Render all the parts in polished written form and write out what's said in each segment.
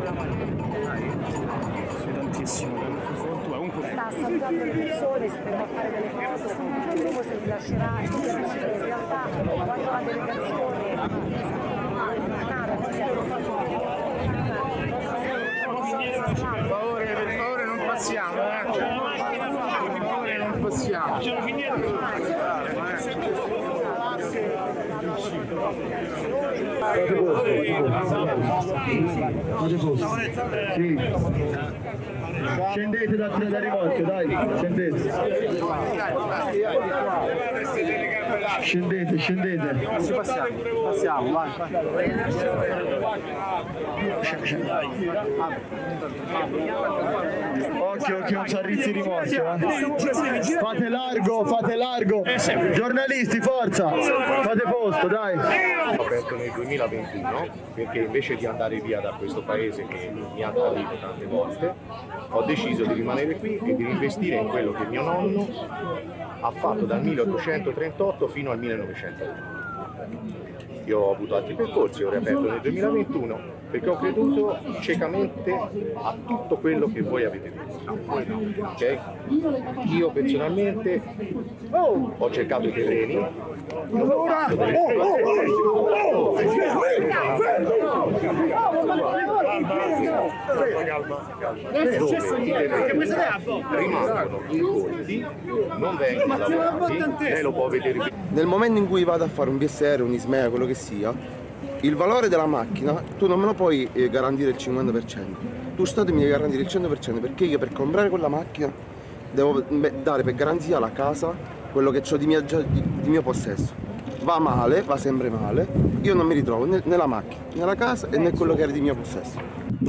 tantissimo. Sta assaggiando le persone, si ferma a fare delle cose, sta facendo cose, ti lascerà in realtà quando la delegazione per favore non passiamo, per favore non passiamo. Sì. Scendete da rimorchio, dai, scendete. Scendete. Passiamo, vai. Occhio, non ci arrizzi rimorchio. Fate largo. Giornalisti, forza. Fate posto, dai. Ho aperto nel 2021 perché invece di andare via da questo paese che mi ha tradito tante volte, ho deciso di rimanere qui e di investire in quello che mio nonno ha fatto dal 1838 fino al 1900. Io ho avuto altri percorsi, ho riaperto nel 2021 perché ho creduto ciecamente a tutto quello che voi avete detto. Okay? Io personalmente ho cercato i terreni. Rimangono incolti, non vengono lavorati, lei lo può vedere. Nel momento in cui vado a fare un BSR, un ISMEA, quello che sia, il valore della macchina tu non me lo puoi garantire il 50%. Tu Stato mi devi garantire il 100% perché io per comprare quella macchina devo dare per garanzia la casa, quello che ho di mio possesso. Va male, va sempre male, io non mi ritrovo né nella macchina, né nella casa e né quello che era di mio possesso.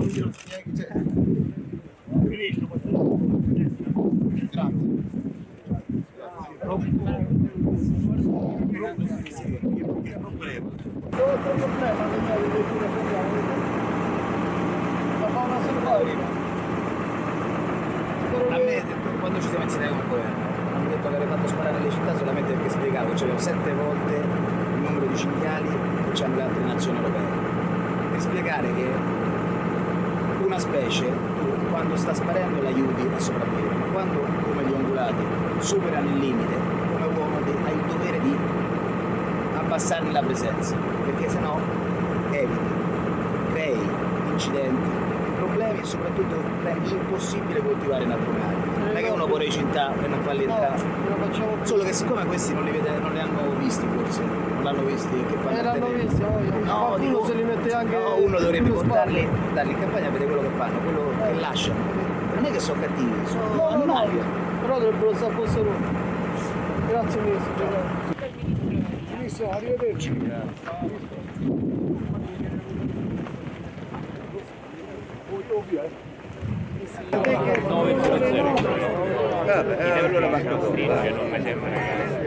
A me, quando ci siamo insieme con il governo, hanno detto che avrei fatto sparare le città solamente perché spiegavo, c'erano 7 volte il numero di cinghiali che c'hanno le altre nazioni europee. Per spiegare che una specie, tu quando sta sparendo l'aiuti a sopravvivere, ma quando, come gli ungulati, superano il limite, come uomo hai il dovere di abbassarne la presenza, perché sennò eviti, crei incidenti, problemi e soprattutto rendi impossibile coltivare naturali. Non è che uno può recintare e non farli entrare. Solo che siccome questi non li hanno visti forse, non l'hanno visti che fanno. L'hanno visti, no, dico, se li mette anche. No, uno dovrebbe portarli, darli in campagna a vedere quello che fanno, quello che lasciano. Non è che sono cattivi, sono animali. Però dovrebbero stare a posto loro. Grazie Ministro. Ministro, arrivederci. Allora va a non mi sembra.